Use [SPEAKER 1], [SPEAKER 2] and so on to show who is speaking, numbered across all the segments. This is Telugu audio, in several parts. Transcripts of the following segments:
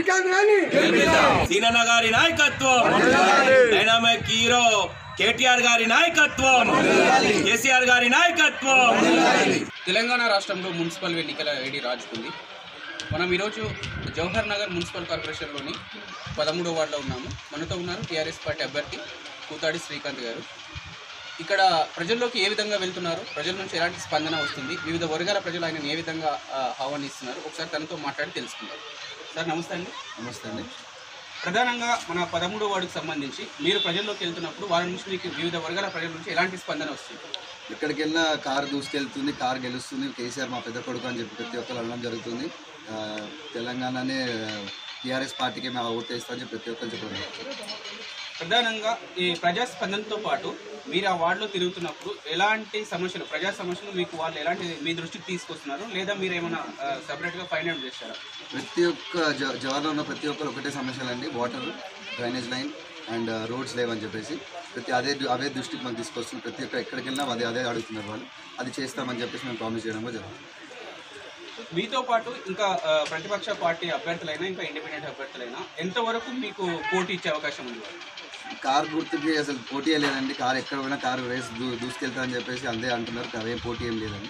[SPEAKER 1] శ్రీకాంత్ గారిని
[SPEAKER 2] సీనన్న గారి నాయకత్వం, డైనామిక్ హీరో కేటీఆర్ గారి నాయకత్వం, కేసీఆర్ గారి నాయకత్వం.
[SPEAKER 3] తెలంగాణ రాష్ట్రంలో మున్సిపల్ ఎన్నికల వేడి రాజుకుంది. మనం ఈరోజు జవహర్ నగర్ మున్సిపల్ కార్పొరేషన్లోని 13వ వార్డులో ఉన్నాము. మనతో ఉన్నారు టీఆర్ఎస్ పార్టీ అభ్యర్థి కూతాడి శ్రీకాంత్ గారు. ఇక్కడ ప్రజల్లోకి ఏ విధంగా వెళ్తున్నారు, ప్రజల నుంచి ఎలాంటి స్పందన వస్తుంది, వివిధ వర్గాల ప్రజలు ఆయనను ఏ విధంగా ఆహ్వానిస్తున్నారు, ఒకసారి తనతో మాట్లాడి తెలుసుకుందాం. సార్ నమస్తే అండి.
[SPEAKER 4] నమస్తే అండి.
[SPEAKER 3] ప్రధానంగా మన 13వ వార్డుకు సంబంధించి మీరు ప్రజల్లోకి వెళ్తున్నప్పుడు వారి నుంచి మీకు వివిధ వర్గాల ప్రజల నుంచి ఎలాంటి స్పందన వస్తుంది?
[SPEAKER 4] ఎక్కడికి వెళ్ళినా కారు దూసుకెళ్తుంది, కారు గెలుస్తుంది, కేసీఆర్ మా పెద్ద కొడుకు అని చెప్పి ప్రతి ఒక్కరు అనడం జరుగుతుంది. తెలంగాణనే టీఆర్ఎస్ పార్టీకి మేము ఓటు వేస్తామని చెప్పి ప్రతి ఒక్కరు చెప్పారు.
[SPEAKER 3] ప్రధానంగా ఈ ప్రజాస్పందనతో పాటు మీరు ఆ వార్డులో తిరుగుతున్నప్పుడు ఎలాంటి సమస్యలు, ప్రజా సమస్యలు మీకు వాళ్ళు ఎలాంటి మీ దృష్టికి తీసుకొస్తున్నారు, లేదా మీరు ఏమైనా సపరేట్గా ఫైండ్ అవుట్ చేస్తారా?
[SPEAKER 4] ప్రతి ఒక్క జవాన్లో ఉన్న ప్రతి ఒక్కరు ఒకటే సమస్యలు అండి, water, drainage line and roads లేవని చెప్పేసి అవే దృష్టికి మనకు తీసుకొస్తుంది. ప్రతి ఒక్క ఎక్కడికి వెళ్ళినా అదే అడుగుతున్నారు వాళ్ళు. అది చేస్తామని చెప్పేసి మేము ప్రామిస్ చేయడం కూడా జరుగుతుంది.
[SPEAKER 3] మీతో పాటు ఇంకా ప్రతిపక్ష పార్టీ అభ్యర్థులైనా ఇంకా ఇండిపెండెంట్ అభ్యర్థులైనా ఎంతవరకు మీకు పోటీ ఇచ్చే అవకాశం ఉంది?
[SPEAKER 4] కారు గుర్తుకి అసలు పోటీ లేదండి. కారు ఎక్కడ పోయినా కారు రేస్ దూసుకెళ్తారని చెప్పేసి అందే అంటున్నారు. అవేం పోటీ ఏం లేదండి.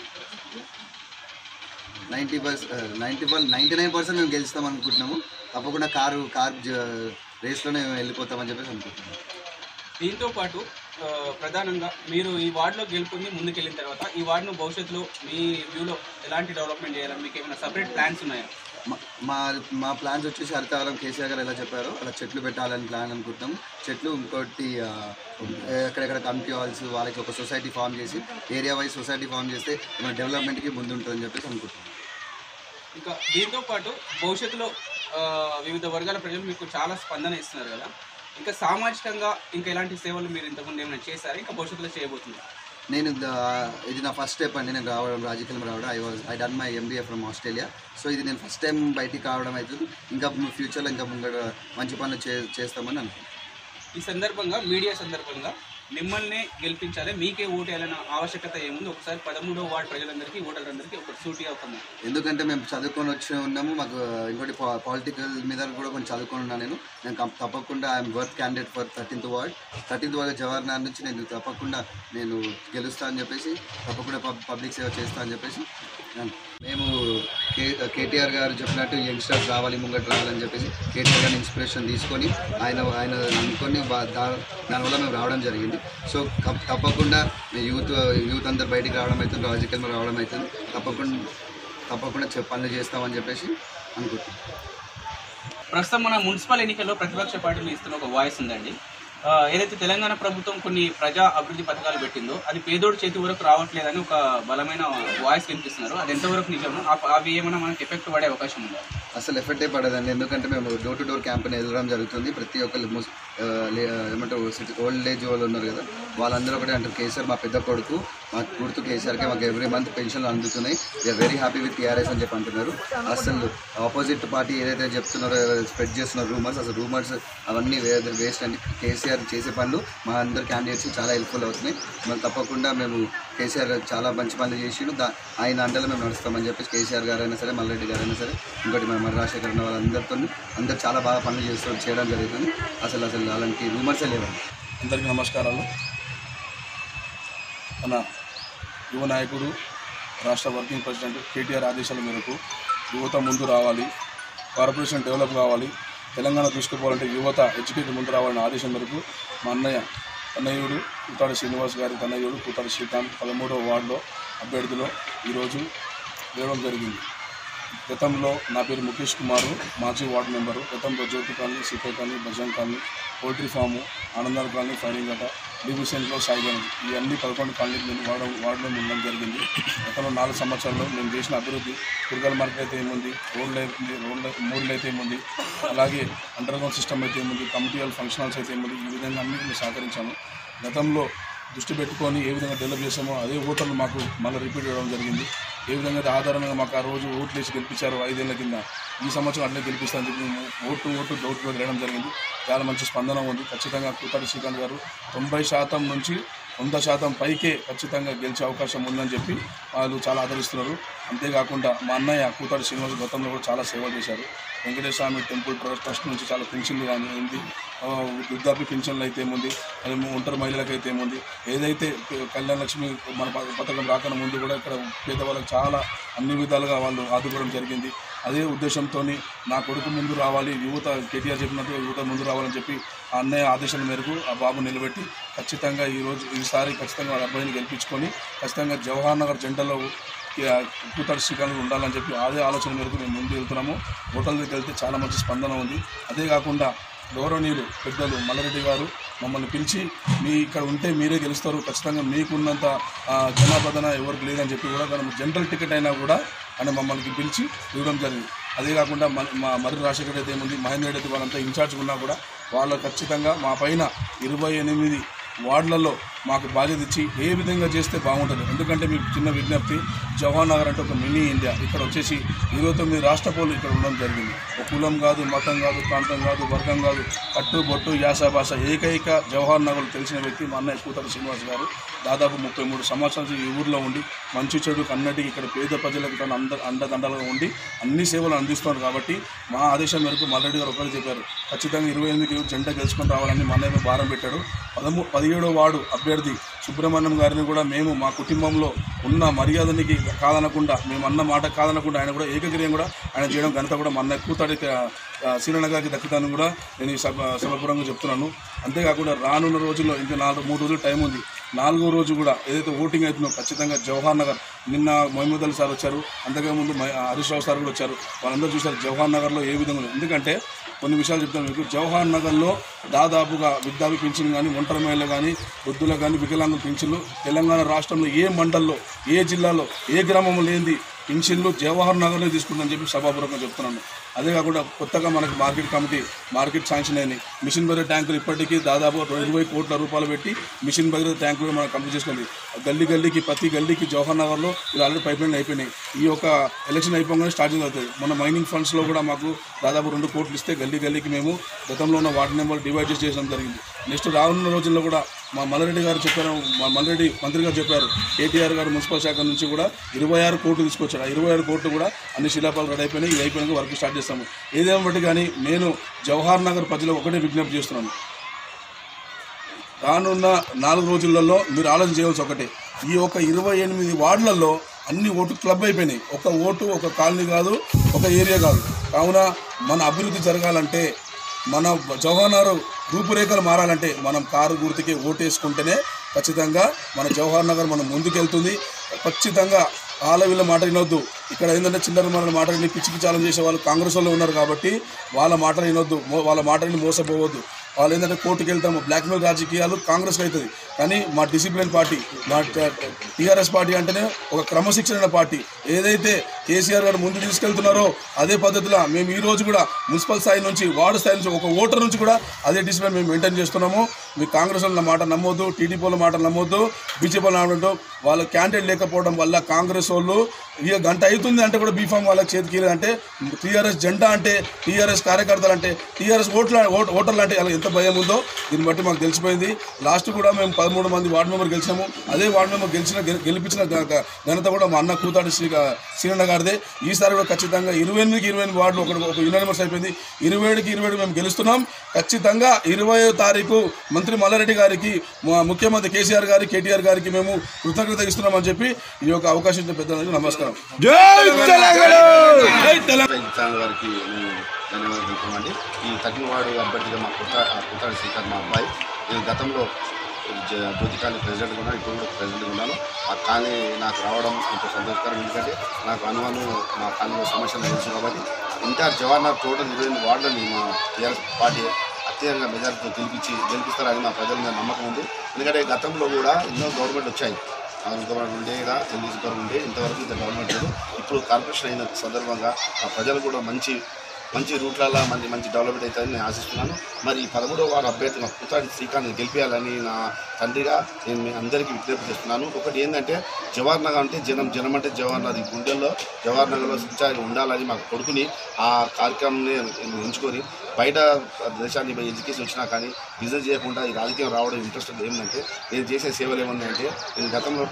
[SPEAKER 4] 99% మేము గెలుస్తాం అనుకుంటున్నాము. తప్పకుండా కారు రేస్లోనే వెళ్ళిపోతామని చెప్పేసి అనుకుంటున్నాము.
[SPEAKER 3] దీంతో పాటు ప్రధానంగా మీరు ఈ వార్డులో గెలుపుని ముందుకెళ్ళిన తర్వాత ఈ వార్డును భవిష్యత్తులో మీ వ్యూలో ఎలాంటి డెవలప్మెంట్ చేయాలని మీకు ఏమైనా సపరేట్ ప్లాన్స్ ఉన్నాయా?
[SPEAKER 4] మా ప్లాన్స్ వచ్చేసి హరితవరం కేసీఆర్ గారు ఎలా చెప్పారో అలా చెట్లు పెట్టాలని ప్లాన్ అనుకుంటున్నాం. చెట్లు, ఇంకోటి ఎక్కడెక్కడ కమిటీ హాల్స్ వాళ్ళకి ఒక సొసైటీ ఫామ్ చేసి ఏరియా వైజ్ సొసైటీ ఫామ్ చేస్తే మన డెవలప్మెంట్కి ముందు ఉంటుందని చెప్పేసి అనుకుంటున్నాం.
[SPEAKER 3] ఇంకా దీంతో పాటు భవిష్యత్తులో వివిధ వర్గాల ప్రజలు మీకు చాలా స్పందన ఇస్తున్నారు కదా, ఇంకా సామాజికంగా ఇంకా ఎలాంటి సేవలు మీరు ఇంతకుముందు ఏమైనా చేశారా, ఇంకా భవిష్యత్తులో చేయబోతున్నారు?
[SPEAKER 4] నేను ఇది నా ఫస్ట్ స్టెప్ అండి. నేను రాజకీయాలు రావడం. I done my MBA from Australia. So ఇది నేను ఫస్ట్ టైం బయటికి రావడం అవుతుంది. ఇంకా ఫ్యూచర్లో ఇంకా ముందు మంచి పనులు చేస్తామని అనుకుంటున్నాను.
[SPEAKER 3] ఈ సందర్భంగా మీడియా సందర్భంగా మిమ్మల్ని గెలిపించాలి, మీకే ఓటు వేయాలన్న ఆవశ్యకత ఏముంది? ఒకసారి 13వ వార్డు ప్రజలందరికీ, ఓటర్లందరికీ ఒక సూటిగా అవుతున్నాం.
[SPEAKER 4] ఎందుకంటే మేము చదువుకొని వచ్చి ఉన్నాము. మాకు ఇంకోటి పొలిటికల్ మీద కూడా కొంచెం చదువుకొని ఉన్నాను. నేను తప్పకుండా I'm worth candidate for 13th ward Jawahar Nagar నుంచి నేను తప్పకుండా గెలుస్తా అని చెప్పేసి, తప్పకుండా పబ్లిక్ సేవ చేస్తా అని చెప్పేసి మేము కేటీఆర్ గారు చెప్పినట్టు యంగ్స్టర్స్ రావాలి, ముంగట రావాలని చెప్పేసి కేటీఆర్ గారిని ఇన్స్పిరేషన్ తీసుకొని ఆయన అనుకొని దానివల్ల మేము రావడం జరిగింది. సో తప్పకుండా యూత్ అందరు బయటికి రావడం అవుతుంది, రాజకీయాల్లో రావడం అవుతుంది. తప్పకుండా పనులు చేస్తామని చెప్పేసి అనుకుంటున్నాం.
[SPEAKER 3] ప్రస్తుతం మన మున్సిపల్ ఎన్నికల్లో ప్రతిపక్ష పార్టీలు ఇస్తున్న ఒక వాయిస్ ఉందండి. ఏదైతే తెలంగాణ ప్రభుత్వం కొన్ని ప్రజా అభివృద్ధి పథకాలు పెట్టిందో అది పేదోడు చేతి వరకు రావట్లేదని ఒక బలమైన వాయిస్ వినిపిస్తున్నారు. అది ఎంతవరకు నిజమో, అవి ఏమైనా మనకి ఎఫెక్ట్ పడే అవకాశం ఉందా?
[SPEAKER 4] అసలు ఎఫెక్టే పడదండి. ఎందుకంటే మేము డోర్ టు డోర్ క్యాంపెయిన్ వెళ్ళడం జరుగుతుంది. ప్రతి ఒక్కరు ఏమంటారు ఓల్డ్ ఏజ్ వాళ్ళు ఉన్నారు కదా, వాళ్ళందరూ ఒకటే అంటారు, కేసీఆర్ మా పెద్ద కొడుకు, మా గుర్తు కేసీఆర్కే మాకు ఎవ్రీ మంత్ పెన్షన్లు అందుతున్నాయి, we are very happy with TRS అని చెప్పి అంటున్నారు. అసలు ఆపోజిట్ పార్టీ ఏదైతే చెప్తున్నారో, స్ప్రెడ్ చేస్తున్నారు రూమర్స్, అసలు రూమర్స్ అవన్నీ వేస్ట్ అండి. కేసీఆర్ చేసే పనులు మా అందరు క్యాండిడేట్స్ చాలా హెల్ప్ఫుల్ అవుతున్నాయి. మనం తప్పకుండా మేము కేసీఆర్ చాలా మంచి పనులు చేసిండు, ఆయన అండలో మేము నడుస్తామని చెప్పేసి కేసీఆర్ గారైనా సరే, మల్రెడ్డి గారైనా సరే, ఇంకోటి మన రాజశేఖర్ వాళ్ళందరితో అందరు చాలా బాగా పనులు చేయడం జరుగుతుంది. అసలు అలాంటి రూమర్సే లేవండి.
[SPEAKER 5] అందరికీ నమస్కారాలు. మన యువ నాయకుడు, రాష్ట్ర వర్కింగ్ ప్రెసిడెంట్ కేటీఆర్ ఆదేశాల మేరకు యువత ముందు రావాలి, కార్పొరేషన్ డెవలప్ కావాలి, తెలంగాణ తీసుకుపోవాలంటే యువత ఎడ్యుకేట్ ముందు రావాలనే ఆదేశం మేరకు మా తనయుడు కూతాడి శ్రీనివాస్ గారి తనయుడు కూతాడి శ్రీకాంత్ 13వ వార్డులో అభ్యర్థిలో ఈరోజు వేయడం జరిగింది. గతంలో నా పేరు ముఖేష్ కుమారు, మాజీ వార్డు మెంబరు. గతంలో Jyothi colony, CPI colony, Bhajan colony, poultry farm, Anandala colony, firing గట, డివిజన్లో సాయిగంజ్, ఈ అన్ని 11 కాలనీలు నేను వార్డులో ఉండడం జరిగింది. గతంలో 4 సంవత్సరాల్లో నేను చేసిన అభివృద్ధి, కూరగాయల మార్కెట్ అయితే ఏముంది, రోడ్లు అయితే ఏముంది, అలాగే అండర్గ్రౌండ్ సిస్టమ్ అయితే ఏముంది, కమిటీ హాల్ ఫంక్షన్ హాల్స్ అయితే ఏముంది, ఈ విధంగా అన్ని నేను సహకరించాను. గతంలో దృష్టి పెట్టుకొని ఏ విధంగా డెవలప్ చేసామో అదే ఓటర్లు మాకు మళ్ళీ రిపీట్ చేయడం జరిగింది. ఏ విధంగా ఆధారంగా మాకు ఆ రోజు ఓట్లు వేసి గెలిపించారు 5 ఏళ్ల కింద, ఈ సంవత్సరం అట్లే గెలిపిస్తామని చెప్పి మేము ఓటు డౌట్ వేయడం జరిగింది. చాలా మంచి స్పందన ఉంది. ఖచ్చితంగా కూతాడి శ్రీకాంత్ గారు 90% నుంచి 100% పైకే ఖచ్చితంగా గెలిచే అవకాశం ఉందని చెప్పి వాళ్ళు చాలా ఆదరిస్తున్నారు. అంతేకాకుండా మా అన్నయ్య కూతాడి శ్రీనివాస్ గతంలో కూడా చాలా సేవలు చేశారు. వెంకటేశ్వర స్వామి టెంపుల్ ట్రస్ట్ నుంచి చాలా పెన్షన్లు కానీ ఉంది, వృద్ధాప్య పెన్షన్లు అయితే ఏముంది, అది ఒంటరి మహిళలకు అయితే ఏముంది, ఏదైతే కళ్యాణ లక్ష్మి మన పథకం రాకన ముందు కూడా ఇక్కడ పేదవాళ్ళకి చాలా అన్ని విధాలుగా వాళ్ళు ఆదుకోవడం జరిగింది. అదే ఉద్దేశంతో నా కొడుకు ముందు రావాలి, యువత కేటీఆర్ చెప్పినట్టు యువత ముందు రావాలని చెప్పి ఆ అన్నయ్య ఆదేశాల మేరకు ఆ బాబు నిలబెట్టి ఖచ్చితంగా ఈసారి ఖచ్చితంగా వాళ్ళ అబ్బాయిని గెలిపించుకొని ఖచ్చితంగా జవహర్ నగర్ జెండాలో కూతాడి శ్రీకాంత్ ఉండాలని చెప్పి అదే ఆలోచన మేరకు మేము ముందు వెళ్తున్నాము. హోటల్ దగ్గరికి వెళ్తే చాలా మంచి స్పందన ఉంది. అదే కాకుండా గౌరవనీయులు పెద్దలు మల్లారెడ్డి గారు మమ్మల్ని పిలిచి మీ ఇక్కడ ఉంటే మీరే గెలుస్తారు, ఖచ్చితంగా మీకున్నంత జనాభాదన ఎవరికి లేదని చెప్పి కూడా మనం జనరల్ టికెట్ అయినా కూడా అని మమ్మల్ని పిలిచి ఇవ్వడం జరిగింది. అదే కాకుండా మా మర్రి రాజశేఖర్ అయితే ఏముంది, మహేందర్ రెడ్డి వాళ్ళంతా ఇన్ఛార్జ్ ఉన్నా కూడా వాళ్ళు ఖచ్చితంగా మా పైన 28 వార్డులలో మాకు బాధ్యత ఇచ్చి ఏ విధంగా చేస్తే బాగుంటుంది. ఎందుకంటే మీకు చిన్న విజ్ఞప్తి, జవహర్ నగర్ అంటే ఒక మినీ ఇండియా. ఇక్కడ వచ్చేసి 29 రాష్ట్ర పౌరులు ఇక్కడ ఉండడం జరిగింది. ఒక కులం కాదు, మతం కాదు, ప్రాంతం కాదు, వర్గం కాదు, కట్టు బొట్టు యాస భాష ఏకైక జవహర్ నగర్ తెలిసిన వ్యక్తి మా అన్నయ్య కూతాడి శ్రీనివాస్ గారు. దాదాపు 33 సంవత్సరాల ఈ ఊర్లో ఉండి మంచి చెడు కన్నటికి ఇక్కడ పేద ప్రజలకు తను అండదండలుగా ఉండి అన్ని సేవలు అందిస్తున్నారు. కాబట్టి మా ఆదేశం మేరకు మల్లారెడ్డి గారు ఒకరు చెప్పారు, ఖచ్చితంగా 28 జెండా గెలుచుకొని రావాలని మా అన్నయ్య భారం పెట్టాడు. 17వ వార్డు అభ్యర్థి సుబ్రహ్మణ్యం గారిని కూడా మేము మా కుటుంబంలో ఉన్న మర్యాదనికి కాదనకుండా, మేము అన్న మాట కాదనకుండా ఆయన కూడా ఏకగ్రీయం కూడా ఆయన చేయడం ఘనత కూడా మా అన్నయ్య కూతాడి శ్రీరణ గారికి దక్కుతాను కూడా నేను ఈ సభపూర్వంగా చెప్తున్నాను. అంతేకాకుండా రానున్న రోజుల్లో ఇంకా 3 రోజులు టైం ఉంది. 4వ రోజు కూడా ఏదైతే ఓటింగ్ అవుతుందో ఖచ్చితంగా జవహర్ నగర్, నిన్న మహమూద్ అలీ సార్ వచ్చారు, అంతకుముందు హరీష్ రావు సార్ కూడా వచ్చారు. వాళ్ళందరూ చూశారు జవహర్ నగర్లో ఏ విధంగా ఉంది. ఎందుకంటే కొన్ని విషయాలు చెప్తాను మీకు. జవహర్ నగర్లో దాదాపుగా వృద్ధాప్య పింఛన్ కానీ, ఒంటరి మహిళలు కానీ, వృద్ధులకు కానీ, వికలాంగుల పింఛన్లు తెలంగాణ రాష్ట్రంలో ఏ మండల్లో, ఏ జిల్లాలో, ఏ గ్రామంలో లేనిది పింఛన్లు జవహర్ నగర్లో తీసుకుంటుందని చెప్పి సభాపూర్వకంగా చెప్తున్నాను. అదే కాకుండా కొత్తగా మనకి మార్కెట్ శాంక్షన్ అయింది. మిషన్ భగీరథ ట్యాంకులు ఇప్పటికీ దాదాపు 20 కోట్ల రూపాయలు పెట్టి మిషన్ భగీరథ ట్యాంకులు మనం కంప్లీట్ చేసుకుంది. ప్రతి గల్లీకి జవహర్ నగర్లో ఇలా ఆల్రెడీ పైప్ లైన్ అయిపోయినాయి. ఈ యొక్క ఎలక్షన్ అయిపోగానే స్టార్టింగ్ అవుతుంది. మన మైనింగ్ ఫండ్స్లో కూడా మాకు దాదాపు 2 కోట్లు ఇస్తే గల్లీకి మేము గతంలో ఉన్న వార్డు నెంబర్ డివైడ్ చేయడం జరిగింది. నెక్స్ట్ రానున్న రోజుల్లో కూడా మా మల్లారెడ్డి గారు చెప్పారు, మా మల్లారెడ్డి మంత్రి గారు చెప్పారు, కేటీఆర్ గారు మున్సిపల్ శాఖ నుంచి కూడా 26 కోట్లు తీసుకొచ్చారు. ఆ 26 కోట్లు కూడా అన్ని శిలాపాలు రెడీ అయిపోయినాయి. ఇది అయిపోయినాక వర్క్ స్టార్ట్ చేస్తాము. ఏదేమో బట్టి కానీ నేను జవహర్ నగర్ ప్రజలకు ఒకటే విజ్ఞప్తి చేస్తున్నాను, రానున్న 4 రోజులలో మీరు ఆలోచన చేయవలసి ఒకటే, ఈ యొక్క 28 వార్డులలో అన్ని ఓటు క్లబ్ అయిపోయినాయి. ఒక ఓటు ఒక కాలనీ కాదు, ఒక ఏరియా కాదు. కావున మన అభివృద్ధి జరగాలంటే, మన జవహర్ నగర్ రూపురేఖలు మారాలంటే మనం కారు గుర్తుకే ఓటేసుకుంటేనే ఖచ్చితంగా మన జవహర్ నగర్ మనం ముందుకెళ్తుంది. ఖచ్చితంగా వీళ్ళ మాట వినొద్దు. ఇక్కడ ఏంటంటే చిల్లర మన మాట విని పిచ్చి ఛాలెంజ్ చేసే వాళ్ళు కాంగ్రెస్ వాళ్ళు ఉన్నారు కాబట్టి వాళ్ళ మాటలు వినొద్దు, వాళ్ళ మాటని మోసపోవద్దు. వాళ్ళు ఏంటంటే కోర్టుకు వెళ్తాము, బ్లాక్మెయిల్ రాజకీయాలు కాంగ్రెస్కి అవుతుంది. కానీ మా డిసిప్లిన్ పార్టీ, మా టీఆర్ఎస్ పార్టీ అంటేనే ఒక క్రమశిక్షణ పార్టీ. ఏదైతే కేసీఆర్ గారు ముందు తీసుకెళ్తున్నారో అదే పద్ధతిలో మేము ఈ రోజు కూడా మున్సిపల్ స్థాయి నుంచి, వార్డు స్థాయి నుంచి, ఒక ఓటర్ నుంచి కూడా అదే డిసిప్లిన్ మేము మెయింటైన్ చేస్తున్నాము. మీ కాంగ్రెస్ వాళ్ళ మాట నమ్మొద్దు, టీడీపీ వాళ్ళ మాట నమ్మొద్దు, బీజేపీ వాళ్ళు నమ్మొద్దు. వాళ్ళ క్యాండిడేట్ లేకపోవడం వల్ల కాంగ్రెస్ వాళ్ళు ఇక గంట అవుతుంది అంటే కూడా బీఫామ్ వాళ్ళకి చేతికి అంటే, టీఆర్ఎస్ జెండా అంటే, టీఆర్ఎస్ కార్యకర్తలు అంటే, టీఆర్ఎస్ ఓటర్లు అంటే అలా ఎంత భయం ఉందో దీన్ని బట్టి మాకు తెలిసిపోయింది. లాస్ట్ కూడా మేము 13 మంది వార్డు మెంబర్ గెలిచాము. అదే వార్డు మెంబర్ గెలిపించిన ఘనత కూడా మా అన్న కూతాడి శ్రీరణ గారిదే. ఈసారి కూడా ఖచ్చితంగా 28కి 28 వార్డులు ఒక యునానిమస్ అయిపోయింది. 27కి 27 మేము గెలుస్తున్నాం. ఖచ్చితంగా 20వ తారీఖు మంత్రి మల్లారెడ్డి గారికి, ముఖ్యమంత్రి కేసీఆర్ గారికి, కేటీఆర్ గారికి మేము కృతజ్ఞత ఇస్తున్నామని చెప్పి ఈ యొక్క అవకాశం ఇచ్చిన పెద్దలకు నమస్కారం.
[SPEAKER 1] గారికి మేము ధన్యవాదాలు తెలుపుతామండి. ఈ 13 వార్డు అభ్యర్థిగా మా కూతాడి శ్రీకాంత్ మా అబ్బాయి. నేను గతంలో జ్యోతి కాలనీ ప్రెసిడెంట్గా ఉన్నాను, ఇప్పుడు కూడా ప్రెసిడెంట్గా ఉన్నాను. ఆ కాలనీ నాకు రావడం ఎంతో సంతోషకరం. ఎందుకంటే నాకు అనుమానం మా కాలనీలో సమస్యలు తెలుసు కాబట్టి ఇంటర్ జవహర్ నగర్ టోటల్ 28 వార్డులని మా టీఆర్ఎస్ పార్టీ అత్యధికంగా మెజార్టీతో గెలిపిస్తారని మా ప్రజల మీద నమ్మకం ఉంది. ఎందుకంటే గతంలో కూడా ఎన్నో గవర్నమెంట్ వచ్చాయి, గవర్నమెంట్ ఉండే కదా, తెలుగుదేశం గవర్నమెంట్ ఉండే, ఇంతవరకు ఇంత గవర్నమెంట్ లేదు. ఇప్పుడు కార్పొరేషన్ అయిన సందర్భంగా ఆ ప్రజలు కూడా మంచి మంచి రూట్లలో మంచి డెవలప్మెంట్ అవుతుందని నేను ఆశిస్తున్నాను. మరి ఈ 13వ వార్డు అభ్యర్థి మా కూతాడి శ్రీకాంత్ని గెలిపేయాలని నా తండ్రిగా నేను మీ అందరికీ విజ్ఞప్తి చేస్తున్నాను. ఒకటి ఏంటంటే జవహర్ నగర్ అంటే జనం అంటే జవహర్ నగర్, ఈ గుండెల్లో జవహర్ నగర్లో సంచారి ఉండాలని మా కొడుకుని ఆ కార్యక్రమాన్ని ఎంచుకొని బయట దేశాన్ని ఎడ్యుకేషన్ వచ్చినా కానీ బిజినెస్ చేయకుండా ఈ రాజకీయం రావడం ఇంట్రెస్ట్ ఏంటంటే నేను చేసే సేవలు ఏమన్నాయంటే నేను గతంలో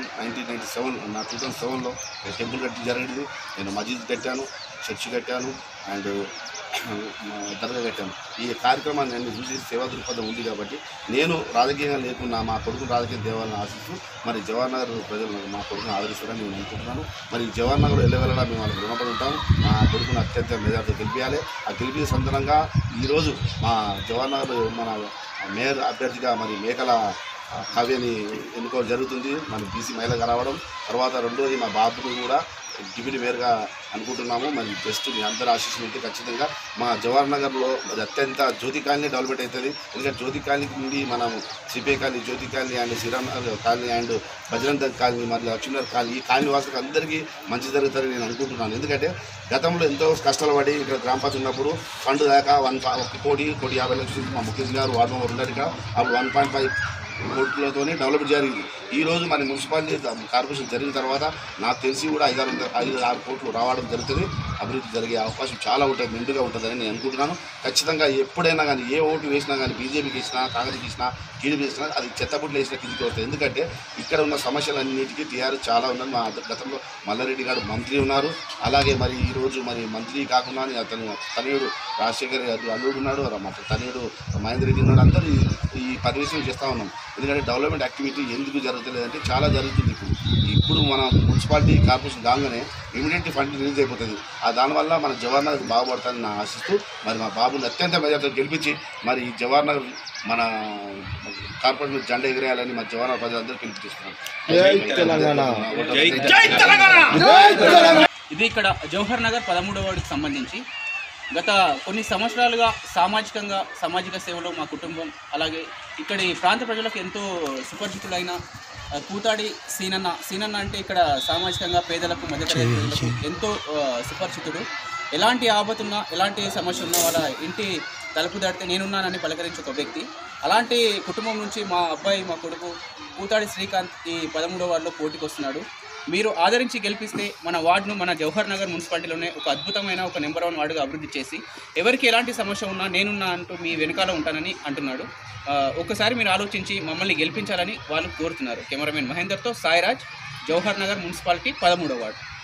[SPEAKER 1] 2007లో టెంపుల్ కట్టి జరిగింది. నేను మస్జిద్ కట్టాను, చర్చి కట్టాను అండ్ దర్గా కట్టాను. ఈ కార్యక్రమాన్ని నేను చూసి సేవా దృక్పథం ఉంది కాబట్టి నేను రాజకీయంగా లేకున్నా మా కొడుకును రాజకీయ దేవాలని ఆశిస్తూ మరి జవహర్ నగర్ ప్రజలు మా కొడుకును ఆదరిస్తారని నేను అనుకుంటున్నాను. మరి జవహర్ నగర్ వెళ్ళవేళలా మేము వాళ్ళకి రుణపడి ఉంటాము. మా కొడుకును అత్యంత మెజార్టీతో గెలిపించాలి. ఆ గెలిపే సందర్భంగా ఈరోజు మా జవహర్ నగర్ మన మేయర్ అభ్యర్థిగా మరి మేకల కావ్యని ఎన్నుకోవడం జరుగుతుంది. మన బీసీ మహిళగా రావడం తర్వాత రెండోది మా బాబును కూడా డిప్యూటీ మేయర్గా అనుకుంటున్నాము. మరి జస్ట్ మీ అందరూ ఆశీస్సులు ఉంటే ఖచ్చితంగా మా జవహర్ నగర్లో మరి అత్యంత జ్యోతి కాలనీ డెవలప్మెంట్ అవుతుంది. ఎందుకంటే జ్యోతి కాలనీ నుండి మనం CPI colony, Jyothi colony and Sriram colony and Bajaranga colony మరియు లక్ష్మీనగర్ కాలనీ ఈ కాలనీ వాసులకు అందరికీ మంచి జరుగుతుందని నేను అనుకుంటున్నాను. ఎందుకంటే గతంలో ఎంతో కష్టాలు పడి ఇక్కడ గ్రామ పంచాయతీ ఉన్నప్పుడు ఫండ్ దాకా 1 కోటి 1,50,00,000 మా ముఖ్యమంత్రి గారు వార్డు మెంబర్ ఉన్నారు. ఇక్కడ అప్పుడు 1.5 కోట్లతోనే డెవలప్మెంట్ జరిగింది. ఈరోజు మన మున్సిపాలిటీ కార్పొరేషన్ జరిగిన తర్వాత నాకు తెలిసి కూడా 5-6 కోట్లు రావడం జరుగుతుంది. అభివృద్ధి జరిగే అవకాశం చాలా ఉంటుంది, మెండుగా ఉంటుందని నేను అనుకుంటున్నాను. ఖచ్చితంగా ఎప్పుడైనా కానీ ఏ ఓటు వేసినా కానీ బీజేపీకి ఇచ్చినా, కాంగ్రెస్కి ఇచ్చినా, టీడీపీ ఇచ్చినా అది చెత్తపుట్లు వేసిన కిందికి వస్తుంది. ఎందుకంటే ఇక్కడ ఉన్న సమస్యలన్నిటికీ టీఆర్ఎస్ చాలా ఉన్నది. మా గతంలో మల్లారెడ్డి గారు మంత్రి ఉన్నారు. అలాగే మరి ఈరోజు మరి మంత్రి కాకుండా అతను తనయుడు రాజశేఖర్ అల్లుడు ఉన్నాడు, మా తనయుడు మహేందర్ రెడ్డి ఉన్నాడు. అందరూ ఈ పర్యవేక్షణ చేస్తూ ఉన్నాం. ఎందుకంటే డెవలప్మెంట్ యాక్టివిటీ ఎందుకు జరుగుతలేదంటే చాలా జరుగుతుంది. ఇప్పుడు మన మున్సిపాలిటీ కార్పొరేషన్ కాగానే ఇమీడియట్ ఫండ్ రిలీజ్ అయిపోతుంది. దానివల్ల మన జవహర్ నగర్ బాగుపడతానని నా ఆశిస్తూ మరి మా బాబుని అత్యంత మెజార్టీతో గెలిపించి మరి ఈ జవహర్ నగర్ మన కార్పొరేషన్ జెండా ఎగిరేయాలని మా జవహర్ నగర్ ప్రజలందరూ పిలుపునిస్తున్నాను.
[SPEAKER 3] ఇది ఇక్కడ జవహర్ నగర్ 13వ వార్డుకి సంబంధించి గత కొన్ని సంవత్సరాలుగా సామాజిక సేవలో మా కుటుంబం అలాగే ఇక్కడి ప్రాంత ప్రజలకు ఎంతో సుపరిచితుడైన కూతాడి సీనన్న అంటే ఇక్కడ సామాజికంగా పేదలకు మధ్యతరగతి ప్రజలకు ఎంతో సుపరిచితుడు. ఎలాంటి ఆపతున్నా ఎలాంటి సమస్య ఉన్నా వాళ్ళ ఇంటి తలుపు దాటితే నేనున్నానని పలకరించే ఒక వ్యక్తి. అలాంటి కుటుంబం నుంచి మా అబ్బాయి మా కొడుకు కూతాడి శ్రీకాంత్ ఈ 13వ వార్డులో పోటీకి వస్తున్నాడు. మీరు ఆదరించి గెలిపిస్తే మన వార్డును మన జవహర్ నగర్ మున్సిపాలిటీలోనే ఒక అద్భుతమైన ఒక నెంబర్ 1 వార్డుగా అభివృద్ధి చేసి ఎవరికి ఎలాంటి సమస్య ఉన్నా నేనున్నా అంటూ మీ వెనకాల ఉంటానని అంటున్నాడు. ఒక్కసారి మీరు ఆలోచించి మమ్మల్ని గెలిపించాలని వాళ్ళు కోరుతున్నారు. కెమెరామెన్ మహేందర్తో సాయిరాజ్, జవహర్ నగర్ మున్సిపాలిటీ 13వ వార్డు.